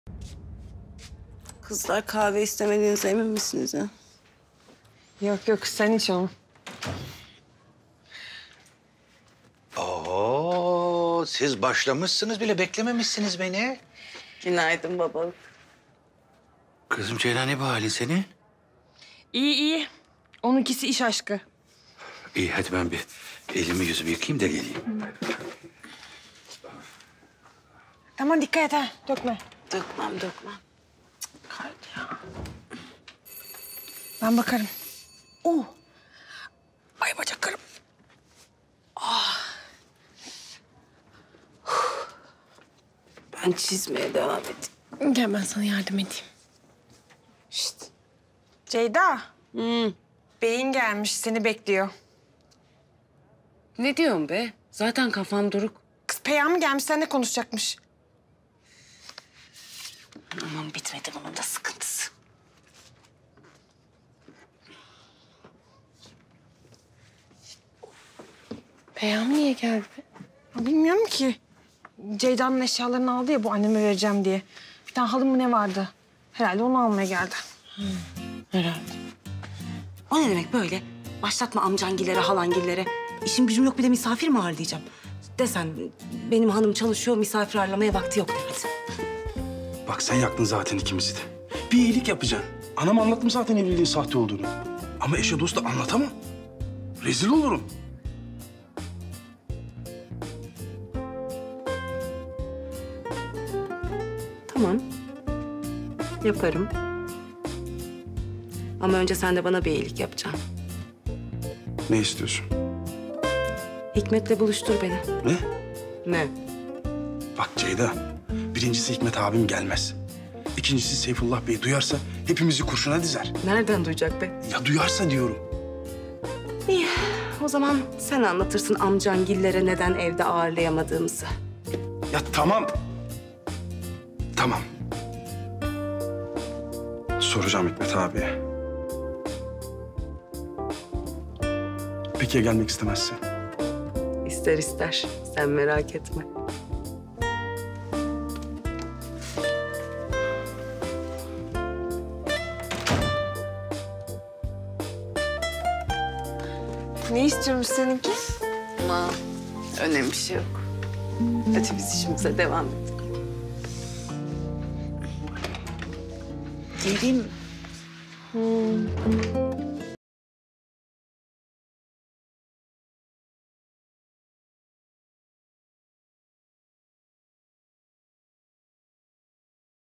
Kızlar kahve istemediğinize emin misiniz ha? Yok yok sen iç onu. Oo, siz başlamışsınız bile beklememişsiniz beni. Günaydın babalık. Kızım Ceylan ne bu halin senin? İyi iyi. Onunkisi iş aşkı. İyi hadi ben bir elimi yüzümü yıkayayım da geleyim. Tamam dikkat et ha. Dökme. Dökmem. Kaldı ya. Ben bakarım. Ay bacaklarım. Ben çizmeye devam edeyim. Gel ben sana yardım edeyim. Şşt. Ceyda. Beyin gelmiş seni bekliyor. Ne diyorsun be? Zaten kafam duruk. Kız Peyami gelmiş seninle konuşacakmış. Aman bitmedi bunun da sıkıntısı. Peyami niye geldi be? Bilmiyorum ki. Ceyda'nın eşyalarını aldı ya bu anneme vereceğim diye. Bir tane halı mı ne vardı? Herhalde onu almaya geldi. Herhalde. O ne demek böyle? Başlatma amcangillere, halangillere. İşim gücüm yok bir de misafir mi ağırlayacağım? Desen benim hanım çalışıyor, misafir ağırlamaya vakti yok derdi. Bak sen yaktın zaten ikimizi de. Bir iyilik yapacaksın. Anama anlattım zaten evliliğin sahte olduğunu. Ama eşe dosta anlatamam. Rezil olurum. Tamam. Yaparım. Ama önce sen de bana bir iyilik yapacaksın. Ne istiyorsun? Hikmet'le buluştur beni. Ne? Ne? Bak Ceyda, birincisi Hikmet abim gelmez. İkincisi Seyfullah Bey duyarsa hepimizi kurşuna dizer. Nereden duyacak be? Ya duyarsa diyorum. İyi. O zaman sen anlatırsın amcangillere neden evde ağırlayamadığımızı. Ya tamam. Tamam. Soracağım Hikmet abiye. Peki ya gelmek istemezse? İster ister. Sen merak etme. Ne istiyormuş seninki? Ama önemli bir şey yok. Hadi biz işimize devam edelim. Geleyim mi?